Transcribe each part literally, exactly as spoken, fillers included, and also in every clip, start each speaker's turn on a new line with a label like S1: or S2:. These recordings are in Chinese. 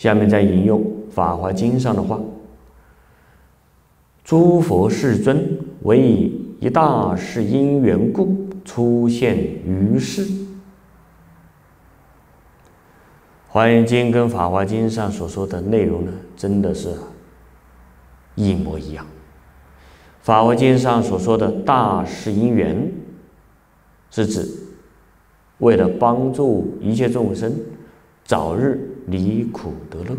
S1: 下面再引用《法华经》上的话：诸佛世尊为一大事因缘故出现于世。华严经跟法华经上所说的内容呢，真的是一模一样。法华经上所说的大事因缘，是指为了帮助一切众生早日离苦得乐。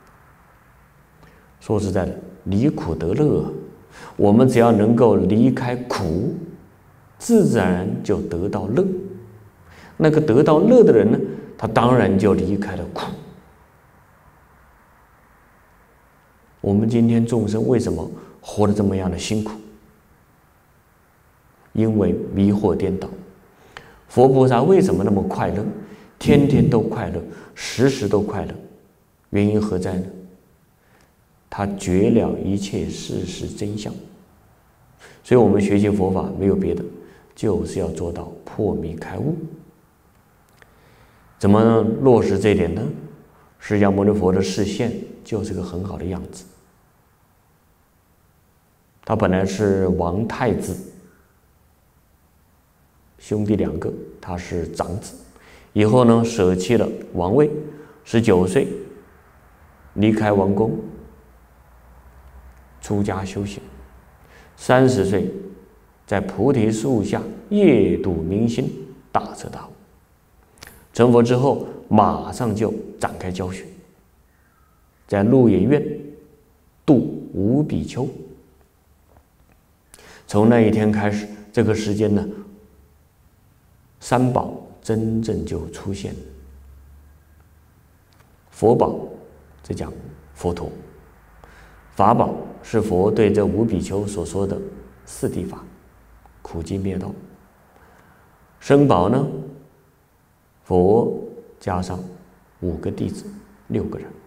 S1: 说实在的，离苦得乐，我们只要能够离开苦，自自然然就得到乐。那个得到乐的人呢，他当然就离开了苦。我们今天众生为什么活得这么样的辛苦？因为迷惑颠倒。佛菩萨为什么那么快乐？天天都快乐，时时都快乐，原因何在呢？他觉了一切事实真相。所以我们学习佛法没有别的，就是要做到破迷开悟。怎么落实这一点呢？释迦牟尼佛的示现就是个很好的样子。他本来是王太子，兄弟两个，他是长子。以后呢，舍弃了王位，十九岁离开王宫，出家修行。三十岁在菩提树下夜读明心，大彻大悟。成佛之后，马上就展开教学，在鹿野苑度五比丘。从那一天开始，这个时间呢，三宝真正就出现了。佛宝，这讲佛陀；法宝是佛对这五比丘所说的四谛法，苦集灭道。身宝呢，佛加上五个弟子，六个人。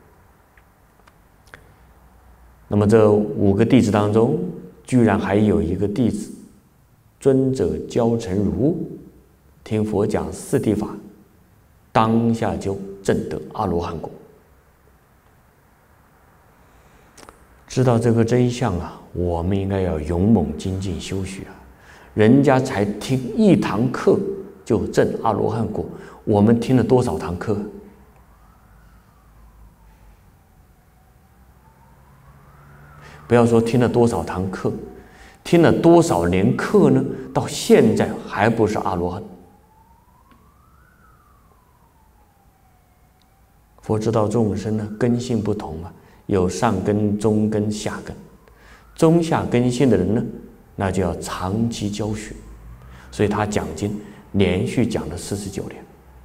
S1: 那么这五个弟子当中，居然还有一个弟子，尊者教成如，听佛讲四谛法，当下就证得阿罗汉果。知道这个真相啊，我们应该要勇猛精进修学啊！人家才听一堂课就证阿罗汉果，我们听了多少堂课？不要说听了多少堂课，听了多少年课呢？到现在还不是阿罗汉。佛知道众生呢，根性不同啊，有上根、中根、下根。中下根性的人呢，那就要长期教学，所以他讲经连续讲了四十九年。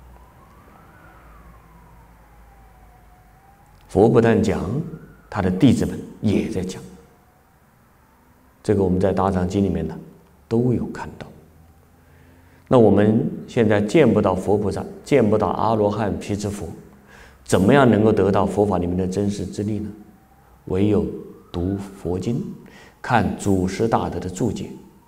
S1: 佛不但讲，他的弟子们也在讲。这个我们在大藏经里面呢都有看到。那我们现在见不到佛菩萨，见不到阿罗汉、辟支佛，怎么样能够得到佛法里面的真实之力呢？唯有读佛经，看祖师大德的注解。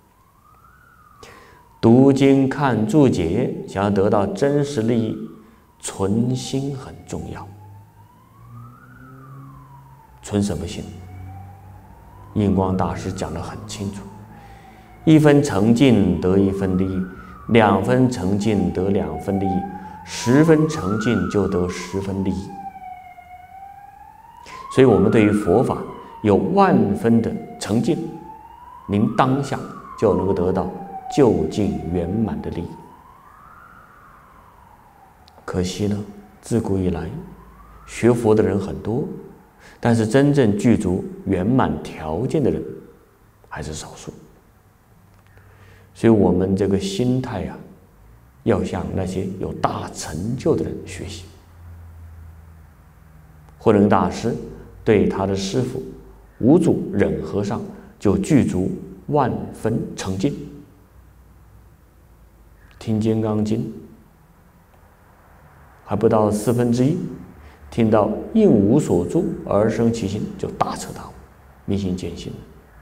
S1: 读经看注解，想要得到真实利益，存心很重要。存什么心？印光大师讲得很清楚：一分诚信得一分利益，两分诚信得两分利益，十分诚信就得十分利益。所以我们对于佛法有万分的诚信，您当下就能够得到究竟圆满的利益。可惜呢，自古以来学佛的人很多，但是真正具足圆满条件的人还是少数。所以我们这个心态啊，要向那些有大成就的人学习。慧能大师对他的师父五祖忍和尚就具足万分诚信。听《金刚经》还不到四分之一，听到应无所住而生其心，就大彻大悟，明心见性了。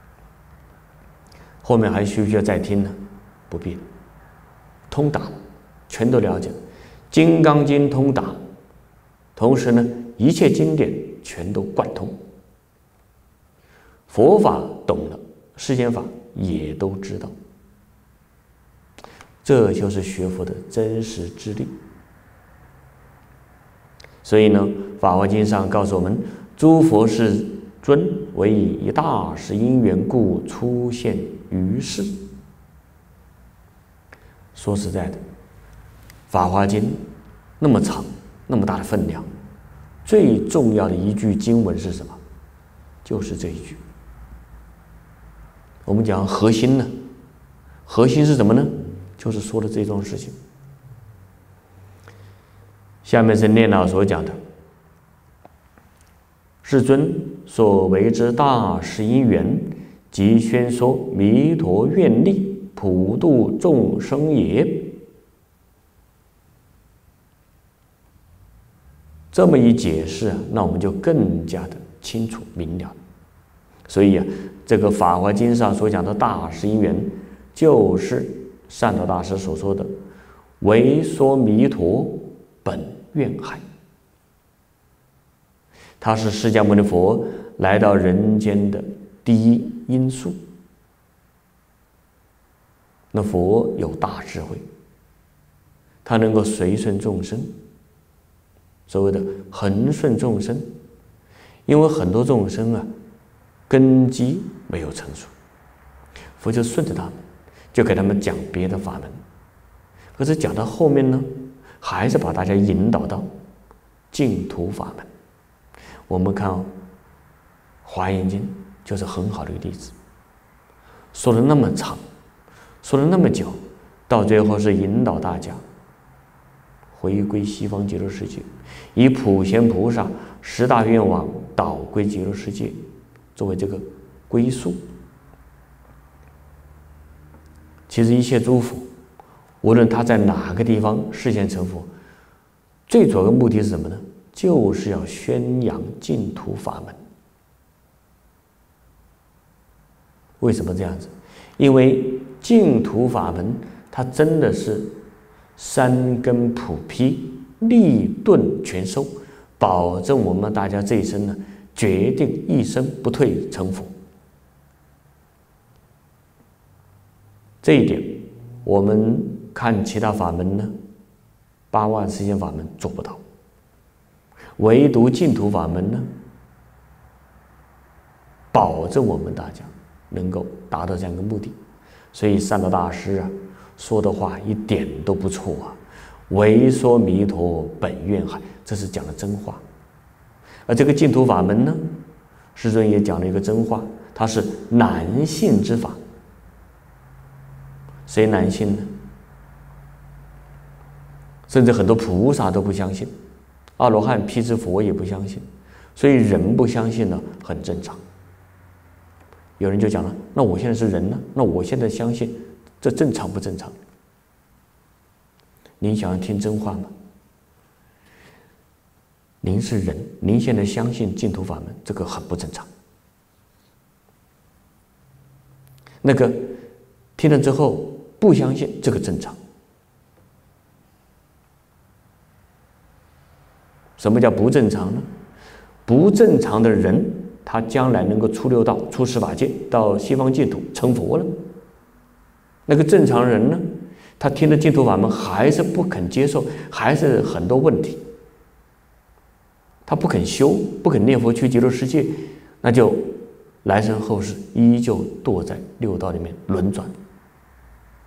S1: 后面还需不需要再听呢？不必了，通达了，全都了解了。《金刚经》通达， 同时呢，一切经典全都贯通。佛法懂了，世间法也都知道。这就是学佛的真实之力。所以呢，《法华经》上告诉我们，诸佛世尊为以大事因缘故出现于世。说实在的，《法华经》那么长，那么大的分量，最重要的一句经文是什么？就是这一句。我们讲核心呢，核心是什么呢？就是说的这桩事情。下面是念老所讲的：世尊所为之大事因缘，即宣说弥陀愿力，普度众生也。这么一解释啊，那我们就更加的清楚明了。所以啊，这个《法华经》上所讲的大事因缘，就是善导大师所说的为说弥陀本愿海。它是释迦牟尼佛来到人间的第一因素。那佛有大智慧，他能够随顺众生，所谓的恒顺众生。因为很多众生啊，根基没有成熟，佛就顺着他们，就给他们讲别的法门。可是讲到后面呢，还是把大家引导到净土法门。我们看《华严经》就是很好的一个例子，说了那么长，说了那么久，到最后是引导大家回归西方极乐世界，以普贤菩萨十大愿望导归极乐世界作为这个归宿。其实一切诸佛，无论他在哪个地方示现成佛，最主要的目的是什么呢？就是要宣扬净土法门。为什么这样子？因为净土法门它真的是三根普披，利钝全收，保证我们大家这一生呢，决定一生不退成佛。这一点我们看其他法门呢，八万四千法门做不到，唯独净土法门呢，保证我们大家能够达到这样一个目的。所以善导大师啊说的话一点都不错啊，唯说弥陀本愿海，这是讲的真话。而这个净土法门呢，师尊也讲了一个真话，它是难信之法。谁难信呢？甚至很多菩萨都不相信，阿罗汉、辟支佛也不相信，所以人不相信呢，很正常。有人就讲了，那我现在是人呢，那我现在相信，这正常不正常？您想要听真话吗？您是人，您现在相信净土法门，这个很不正常。那个听了之后不相信，这个正常。什么叫不正常呢？不正常的人，他将来能够出六道、出十法界，到西方净土成佛了。那个正常人呢，他听了净土法门还是不肯接受，还是很多问题，他不肯修，不肯念佛去极乐世界，那就来生后世依旧堕在六道里面轮转。